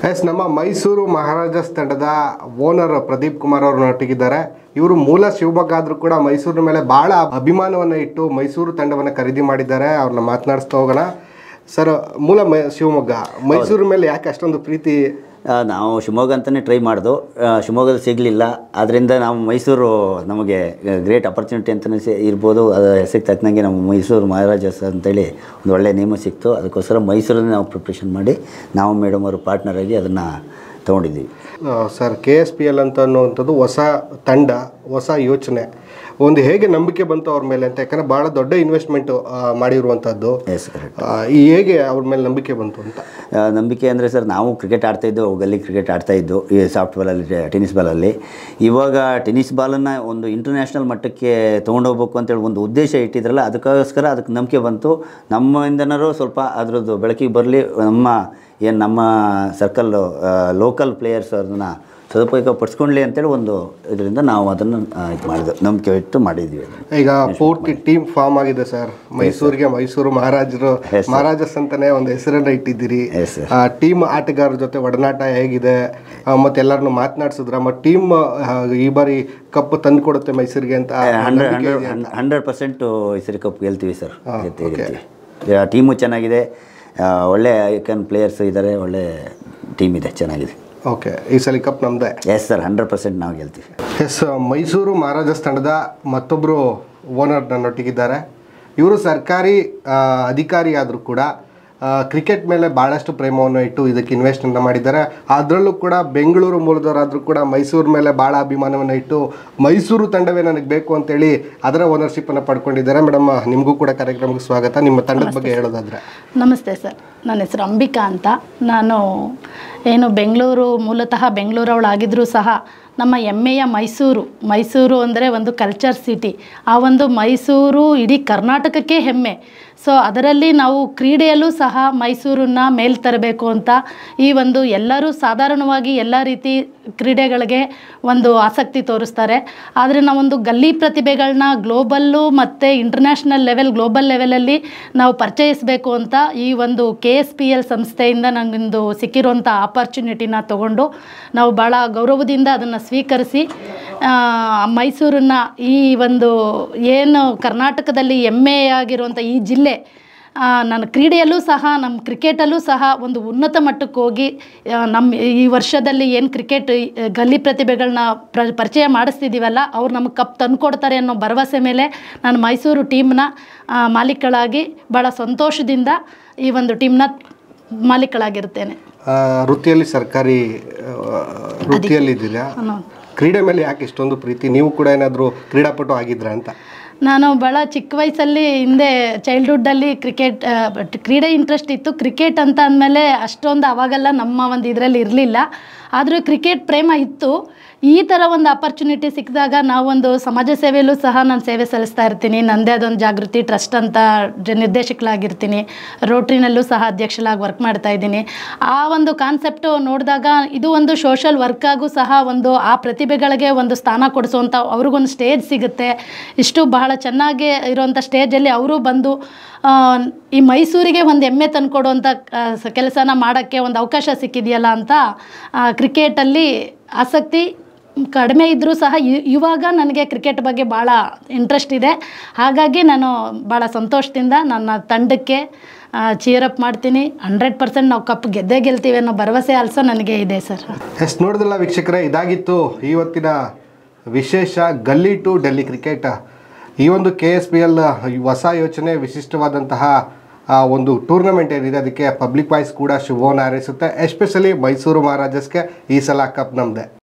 S ನಮ್ಮ ಮೈಸೂರು ಮಹಾರಾಜಸ್ ತಂಡದ owner Pradeep Kumar ಅವರು ನೊಟ್ಟಿಗಿದ್ದಾರೆ. ಇವರು ಮೂಲ ಶಿವಮೊಗ್ಗ ಆದರೂ ಕೂಡ ಮೈಸೂರಿನ ಮೇಲೆ ಭಾಳ ಅಭಿಮಾನವನ್ನು ಇಟ್ಟು ಮೈಸೂರು ತಂಡವನ್ನು ಖರೀದಿ ಮಾಡಿದ್ದಾರೆ. ಅವ್ರನ್ನ ಮಾತನಾಡಿಸ್ತಾ ಹೋಗೋಣ. ಸರ್, ಮೂಲ ಶಿವಮೊಗ್ಗ, ಮೈಸೂರು ಮೇಲೆ ಯಾಕೆ ಅಷ್ಟೊಂದು ಪ್ರೀತಿ? ನಾವು ಶಿವಮೊಗ್ಗ ಅಂತಲೇ ಟ್ರೈ ಮಾಡಿದು, ಶಿವಮೊಗ್ಗದಲ್ಲಿ ಸಿಗಲಿಲ್ಲ. ಆದ್ದರಿಂದ ನಾವು ಮೈಸೂರು ನಮಗೆ ಗ್ರೇಟ್ ಅಪರ್ಚುನಿಟಿ ಅಂತಲೇ ಇರ್ಬೋದು. ಅದು ಹೆಸರಿಗೆ ತಕ್ಕಂಗೆ ನಮ್ಮ ಮೈಸೂರು ಮಹಾರಾಜಸ್ ಅಂತೇಳಿ ಒಂದು ಒಳ್ಳೆಯ ನೇಮ ಸಿಕ್ತು. ಅದಕ್ಕೋಸ್ಕರ ಮೈಸೂರನ್ನೇ ನಾವು ಪ್ರಿಪ್ರೇಷನ್ ಮಾಡಿ ನಾವು ಮೇಡಮ್ ಅವರು ಪಾರ್ಟ್ನರಾಗಿ ಅದನ್ನು ತೊಗೊಂಡಿದ್ದೀವಿ. ಸರ್, KSPL ಅಂತ ಅನ್ನುವಂಥದ್ದು ಹೊಸ ತಂಡ, ಹೊಸ ಯೋಚನೆ, ಒಂದು ಹೇಗೆ ನಂಬಿಕೆ ಬಂತು ಅವ್ರ ಮೇಲೆ ಅಂತ? ಯಾಕಂದರೆ ಭಾಳ ದೊಡ್ಡ ಇನ್ವೆಸ್ಟ್ಮೆಂಟ್ ಮಾಡಿರುವಂಥದ್ದು. ಹೇಗೆ ಅವ್ರ ಮೇಲೆ ನಂಬಿಕೆ ಬಂತು ಅಂತ? ನಂಬಿಕೆ ಅಂದರೆ ಸರ್, ನಾವು ಕ್ರಿಕೆಟ್ ಆಡ್ತಾಯಿದ್ದು, ಗಲ್ಲಿ ಕ್ರಿಕೆಟ್ ಆಡ್ತಾಯಿದ್ದು ಈ ಸಾಫ್ಟ್ ಬಾಲಲ್ಲಿ, ಟೆನ್ನಿಸ್ ಬಾಲಲ್ಲಿ. ಇವಾಗ ಟೆನ್ನಿಸ್ ಬಾಲನ್ನು ಒಂದು ಇಂಟರ್ನ್ಯಾಷನಲ್ ಮಟ್ಟಕ್ಕೆ ತೊಗೊಂಡೋಗ್ಬೇಕು ಅಂತೇಳಿ ಒಂದು ಉದ್ದೇಶ ಇಟ್ಟಿದ್ರಲ್ಲ, ಅದಕ್ಕೋಸ್ಕರ ಅದಕ್ಕೆ ನಂಬಿಕೆ ಬಂತು. ನಮ್ಮಿಂದನಾರು ಸ್ವಲ್ಪ ಅದರದ್ದು ಬೆಳಕಿಗೆ ಬರಲಿ, ನಮ್ಮ ಸರ್ಕಲ್ಲು ಲೋಕಲ್ ಪ್ಲೇಯರ್ಸ್ ಅದನ್ನು ಸದುಪಯೋಗ ಪಡಿಸ್ಕೊಳ್ಳಿ ಅಂತೇಳಿ ಒಂದು ಇದರಿಂದ ನಾವು ಅದನ್ನು ಇದು ಮಾಡಿದ್ವಿ, ನಂಬಿಕೆ ಇಟ್ಟು ಮಾಡಿದ್ವಿ. ಈಗ ಪೂರ್ತಿ ಟೀಮ್ ಫಾರ್ಮ್ ಆಗಿದೆ ಸರ್. ಮೈಸೂರಿಗೆ ಮೈಸೂರು ಮಹಾರಾಜಸ್ ಅಂತಾನೆ ಒಂದು ಹೆಸರನ್ನು ಇಟ್ಟಿದ್ದೀರಿ. ಟೀಮ್ ಆಟಗಾರರ ಜೊತೆ ಒಡನಾಟ ಹೇಗಿದೆ ಮತ್ತೆ ಎಲ್ಲರನ್ನು ಮಾತನಾಡಿಸಿದ್ರ? ಮತ್ತು ಟೀಮ್ ಈ ಬಾರಿ ಕಪ್ ತಂದು ಕೊಡುತ್ತೆ ಮೈಸೂರಿಗೆ ಅಂತ? 100% ಮೈಸೂರು ಕಪ್ ಗೆಲ್ತೀವಿ ಸರ್. ಟೀಮು ಚೆನ್ನಾಗಿದೆ, ಒಳ್ಳೆ ಐಕನ್ ಪ್ಲೇಯರ್ಸ್ ಇದ್ದಾರೆ, ಒಳ್ಳೆ ಟೀಮ್ ಇದೆ, ಚೆನ್ನಾಗಿದೆ. ಓಕೆ, ಈ ಸಲ ಕಪ್ ನಮ್ಮದೇ? ಎಸ್ ಸರ್, 100% ನಾವು ಗೆಲ್ತೀವಿ. ಎಸ್, ಮೈಸೂರು ಮಹಾರಾಜಸ್ ತಂಡದ ಮತ್ತೊಬ್ಬರು ಓನರ್ ನನ್ನೊಟ್ಟಿಗಿದ್ದಾರೆ. ಇವರು ಸರ್ಕಾರಿ ಅಧಿಕಾರಿ ಆದರೂ ಕೂಡ ಕ್ರಿಕೆಟ್ ಮೇಲೆ ಭಾಳಷ್ಟು ಪ್ರೇಮವನ್ನು ಇಟ್ಟು ಇದಕ್ಕೆ ಇನ್ವೆಸ್ಟ್ಮೆಂಟ್ ಮಾಡಿದ್ದಾರೆ. ಅದರಲ್ಲೂ ಕೂಡ ಬೆಂಗಳೂರು ಮೂಲದವರಾದರೂ ಕೂಡ ಮೈಸೂರು ಮೇಲೆ ಭಾಳ ಅಭಿಮಾನವನ್ನು ಇಟ್ಟು ಮೈಸೂರು ತಂಡವೇ ನನಗೆ ಬೇಕು ಅಂತೇಳಿ ಅದರ ಓನರ್ಶಿಪ್ಪನ್ನು ಪಡ್ಕೊಂಡಿದ್ದಾರೆ. ಮೇಡಮ್, ನಿಮಗೂ ಕೂಡ ಕಾರ್ಯಕ್ರಮಕ್ಕೆ ಸ್ವಾಗತ. ನಿಮ್ಮ ತಂಡದ ಬಗ್ಗೆ ಹೇಳೋದಾದರೆ? ನಮಸ್ತೆ ಸರ್, ನನ್ನ ಹೆಸರು ಅಂಬಿಕಾ ಅಂತ. ನಾನು ಬೆಂಗಳೂರು ಮೂಲತಃ ಬೆಂಗಳೂರವಳಾಗಿದ್ದರೂ ಸಹ ನಮ್ಮ ಹೆಮ್ಮೆಯ ಮೈಸೂರು ಅಂದರೆ ಒಂದು ಕಲ್ಚರ್ ಸಿಟಿ. ಆ ಒಂದು ಮೈಸೂರು ಇಡೀ ಕರ್ನಾಟಕಕ್ಕೆ ಹೆಮ್ಮೆ. ಸೊ ಅದರಲ್ಲಿ ನಾವು ಕ್ರೀಡೆಯಲ್ಲೂ ಸಹ ಮೈಸೂರನ್ನು ಮೇಲ್ ತರಬೇಕು ಅಂತ ಈ ಒಂದು ಎಲ್ಲರೂ ಸಾಧಾರಣವಾಗಿ ಎಲ್ಲ ರೀತಿ ಕ್ರೀಡೆಗಳಿಗೆ ಒಂದು ಆಸಕ್ತಿ ತೋರಿಸ್ತಾರೆ. ಆದರೆ ನಾವೊಂದು ಗಲ್ಲಿ ಪ್ರತಿಭೆಗಳನ್ನ ಗ್ಲೋಬಲ್ಲು ಮತ್ತು ಇಂಟರ್ನ್ಯಾಷನಲ್ ಗ್ಲೋಬಲ್ ಲೆವೆಲಲ್ಲಿ ನಾವು ಪರಿಚಯಿಸಬೇಕು ಅಂತ ಈ ಒಂದು KSPL ಸಂಸ್ಥೆಯಿಂದ ನನಗೊಂದು ಸಿಕ್ಕಿರುವಂಥ ಆಪರ್ಚುನಿಟಿನ ತಗೊಂಡು ನಾವು ಭಾಳ ಗೌರವದಿಂದ ಅದನ್ನು ಸ್ವೀಕರಿಸಿ ಮೈಸೂರನ್ನು ಈ ಒಂದು ಏನು ಕರ್ನಾಟಕದಲ್ಲಿ ಹೆಮ್ಮೆಯಾಗಿರುವಂಥ ಈ ಜಿಲ್ಲೆ, ನಾನು ಕ್ರೀಡೆಯಲ್ಲೂ ಸಹ ನಮ್ಮ ಕ್ರಿಕೆಟಲ್ಲೂ ಸಹ ಒಂದು ಉನ್ನತ ಮಟ್ಟಕ್ಕೆ ಹೋಗಿ ನಮ್ಮ ಈ ವರ್ಷದಲ್ಲಿ ಏನು ಕ್ರಿಕೆಟ್ ಗಲ್ಲಿ ಪ್ರತಿಭೆಗಳನ್ನ ಪರಿಚಯ ಮಾಡಿಸ್ತಿದ್ದೀವಲ್ಲ, ಅವ್ರು ನಮಗೆ ಕಪ್ ತಂದುಕೊಡ್ತಾರೆ ಅನ್ನೋ ಭರವಸೆ ಮೇಲೆ ನಾನು ಮೈಸೂರು ಟೀಮ್ನ ಮಾಲೀಕಳಾಗಿ ಭಾಳ ಸಂತೋಷದಿಂದ ಈ ಒಂದು ಟೀಮ್ನ ಮಾಲೀಕಳಾಗಿರ್ತೇನೆ. ವೃತ್ತಿಯಲ್ಲಿ ಸರ್ಕಾರಿ ವೃತ್ತಿಯಲ್ಲಿದ್ದೀರಾ, ಕ್ರೀಡೆ ಮೇಲೆ ಯಾಕೆ ಇಷ್ಟೊಂದು ಪ್ರೀತಿ? ನೀವು ಕೂಡ ಏನಾದರೂ ಕ್ರೀಡಾಪಟು ಆಗಿದ್ರಾ ಅಂತ? ನಾನು ಭಾಳ ಚಿಕ್ಕ ವಯಸ್ಸಲ್ಲಿ ಹಿಂದೆ ಚೈಲ್ಡ್ಹುಡ್ಡಲ್ಲಿ ಕ್ರೀಡೆ ಇಂಟ್ರೆಸ್ಟ್ ಇತ್ತು. ಕ್ರಿಕೆಟ್ ಅಂತ ಅಂದಮೇಲೆ ಅಷ್ಟೊಂದು ಅವಾಗೆಲ್ಲ ನಮ್ಮ ಒಂದು ಇದರಲ್ಲಿ ಇರಲಿಲ್ಲ. ಆದರೂ ಕ್ರಿಕೆಟ್ ಪ್ರೇಮ ಇತ್ತು. ಈ ಥರ ಒಂದು ಆಪರ್ಚುನಿಟಿ ಸಿಕ್ಕಿದಾಗ ನಾವೊಂದು ಸಮಾಜ ಸೇವೆಯಲ್ಲೂ ಸಹ ನಾನು ಸೇವೆ ಸಲ್ಲಿಸ್ತಾ ಇರ್ತೀನಿ. ನನ್ನದೇ ಅದೊಂದು ಜಾಗೃತಿ ಟ್ರಸ್ಟ್ ಅಂತ ನಿರ್ದೇಶಕಳಾಗಿರ್ತೀನಿ. ರೋಟ್ರಿನಲ್ಲೂ ಸಹ ಅಧ್ಯಕ್ಷಳಾಗಿ ವರ್ಕ್ ಮಾಡ್ತಾ ಇದ್ದೀನಿ. ಆ ಒಂದು ಕಾನ್ಸೆಪ್ಟು ನೋಡಿದಾಗ ಇದು ಒಂದು ಸೋಷಲ್ ವರ್ಕಾಗೂ ಸಹ ಒಂದು ಆ ಪ್ರತಿಭೆಗಳಿಗೆ ಒಂದು ಸ್ಥಾನ ಕೊಡಿಸುವಂಥ ಅವ್ರಿಗೊಂದು ಸ್ಟೇಜ್ ಸಿಗುತ್ತೆ. ಇಷ್ಟು ಬಹಳ ಚೆನ್ನಾಗಿ ಇರೋವಂಥ ಸ್ಟೇಜಲ್ಲಿ ಅವರು ಬಂದು ಈ ಮೈಸೂರಿಗೆ ಒಂದು ಹೆಮ್ಮೆ ತಂದುಕೊಡುವಂಥ ಕೆಲಸನ ಮಾಡೋಕ್ಕೆ ಒಂದು ಅವಕಾಶ ಸಿಕ್ಕಿದೆಯಲ್ಲ ಅಂತ ಕ್ರಿಕೆಟಲ್ಲಿ ಆಸಕ್ತಿ ಕಡಿಮೆ ಇದ್ದರೂ ಸಹ ಇವಾಗ ನನಗೆ ಕ್ರಿಕೆಟ್ ಬಗ್ಗೆ ಭಾಳ ಇಂಟ್ರೆಸ್ಟ್ ಇದೆ. ಹಾಗಾಗಿ ನಾನು ಭಾಳ ಸಂತೋಷದಿಂದ ನನ್ನ ತಂಡಕ್ಕೆ ಚೀರಪ್ ಮಾಡ್ತೀನಿ. 100% ನಾವು ಕಪ್ ಗೆಲ್ತೀವಿ ಅನ್ನೋ ಭರವಸೆ ಅಲ್ಸೋ ನನಗೆ ಇದೆ ಸರ್. ಎಷ್ಟು ನೋಡಿದ್ರಲ್ಲ ವೀಕ್ಷಕರೇ, ಇದಾಗಿತ್ತು ಇವತ್ತಿನ ವಿಶೇಷ ಗಲ್ಲಿ ಟು ಡೆಲ್ಲಿ ಕ್ರಿಕೆಟ್. ಈ ಒಂದು KSPL ಹೊಸ ಯೋಚನೆ, ವಿಶಿಷ್ಟವಾದಂತಹ ಒಂದು ಟೂರ್ನಮೆಂಟ್ ಏನಿದೆ ಅದಕ್ಕೆ ಪಬ್ಲಿಕ್ ವಾಯ್ಸ್ ಕೂಡ ಶುಭವನ್ನು ಹಾರೈಸುತ್ತೆ. ಎಸ್ಪೆಷಲಿ ಮೈಸೂರು ಮಹಾರಾಜಸ್ಗೆ ಈ ಸಲ ಕಪ್ ನಮ್ಮದೇ.